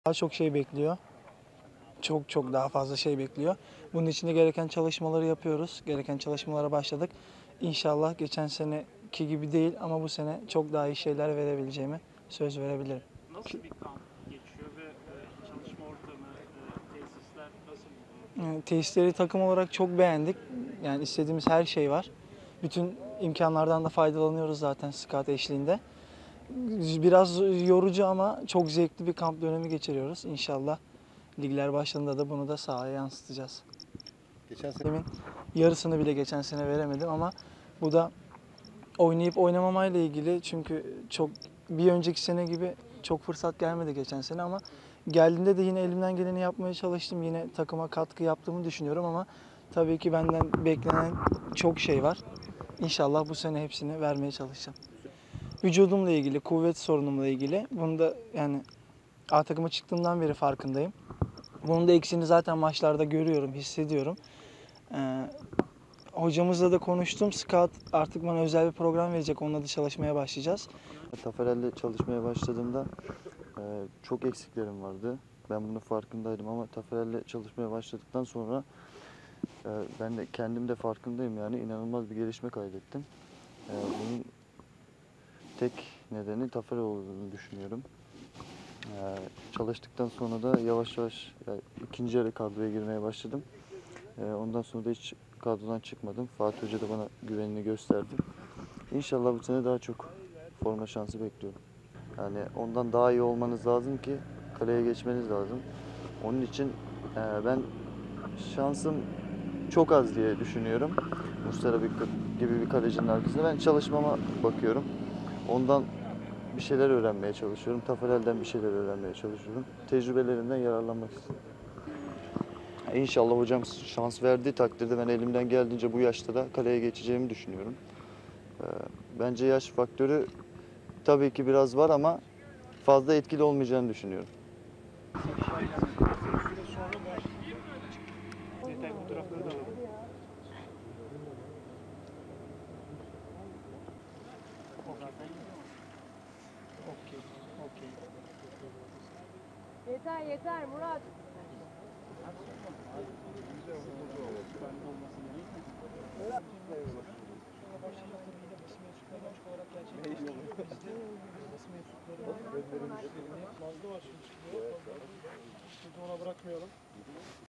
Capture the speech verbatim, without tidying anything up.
Daha çok şey bekliyor. Çok çok daha fazla şey bekliyor. Bunun için de gereken çalışmaları yapıyoruz. Gereken çalışmalara başladık. İnşallah geçen seneki gibi değil ama bu sene çok daha iyi şeyler verebileceğime söz verebilirim. Nasıl bir kamp geçiyor ve e, çalışma ortamı, e, tesisler nasıl bulunuyor? Yani tesisleri takım olarak çok beğendik. Yani istediğimiz her şey var. Bütün imkanlardan da faydalanıyoruz zaten scout eşliğinde. Biraz yorucu ama çok zevkli bir kamp dönemi geçiriyoruz. İnşallah ligler başladığında da bunu da sahaya yansıtacağız. Geçen sene Demin yarısını bile geçen sene veremedim ama bu da oynayıp oynamamayla ilgili, çünkü çok bir önceki sene gibi çok fırsat gelmedi geçen sene ama geldiğinde de yine elimden geleni yapmaya çalıştım. Yine takıma katkı yaptığımı düşünüyorum ama tabii ki benden beklenen çok şey var. İnşallah bu sene hepsini vermeye çalışacağım. Vücudumla ilgili, kuvvet sorunumla ilgili. Bunu da yani A takıma çıktığımdan beri farkındayım. Bunun da eksiğini zaten maçlarda görüyorum, hissediyorum. Ee, hocamızla da konuştum. Scout artık bana özel bir program verecek. Onunla da çalışmaya başlayacağız. Taferel'le çalışmaya başladığımda e, çok eksiklerim vardı. Ben bunun farkındaydım ama Taferel'le çalışmaya başladıktan sonra e, ben de kendim de farkındayım, yani inanılmaz bir gelişme kaydettim. E, bunun tek nedeni Taferel olduğunu düşünüyorum. E, çalıştıktan sonra da yavaş yavaş yani ikinci yarı kadroya girmeye başladım. E, ondan sonra da hiç kadrodan çıkmadım. Fatih Hoca da bana güvenini gösterdi. İnşallah bu sene daha çok forma şansı bekliyorum. Yani ondan daha iyi olmanız lazım ki kaleye geçmeniz lazım. Onun için e, ben şansım çok az diye düşünüyorum. Muslera gibi bir kalecinin arkasında. Ben çalışmama bakıyorum. Ondan bir şeyler öğrenmeye çalışıyorum. Taferel'den bir şeyler öğrenmeye çalışıyorum. Tecrübelerinden yararlanmak istiyorum. İnşallah hocam şans verdiği takdirde ben elimden geldiğince bu yaşta da kaleye geçeceğimi düşünüyorum. E, bence yaş faktörü tabii ki biraz var ama fazla etkili olmayacağını düşünüyorum. Detay fotoğrafları da alalım. Okey, okey. Yeter yeter Murat. Fazla var şimdi. Ona bırakmayalım.